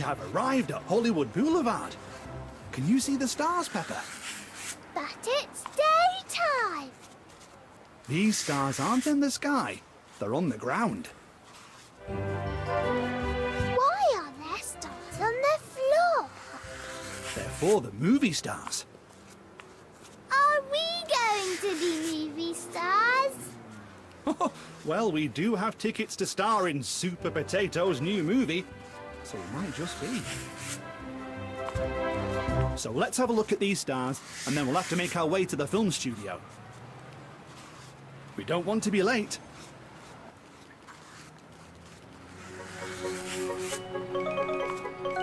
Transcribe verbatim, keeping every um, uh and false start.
have arrived at Hollywood Boulevard. Can you see the stars, Peppa? But it's daytime. These stars aren't in the sky. They're on the ground. Why are there stars on the floor? They're for the movie stars. Are we going to be movie stars? Well, we do have tickets to star in Super Potato's new movie, so we might just be. So let's have a look at these stars, and then we'll have to make our way to the film studio. We don't want to be late.